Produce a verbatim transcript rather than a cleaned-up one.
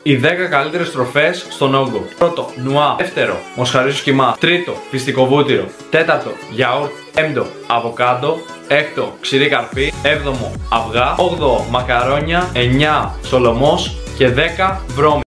Οι δέκα καλύτερες τροφές στον όγκο. Πρώτο, νουά. Δεύτερο, μοσχαρίσιο κιμά. Τρίτο, πιστικό βούτυρο. Τέταρτο, γιαούρτι. Πέμπτο, αβοκάντο. Έκτο, ξηρή καρπή. Έβδομο, αυγά. Όγδοο, μακαρόνια. Εννιά, σολομός. Και δέκα, βρώμη.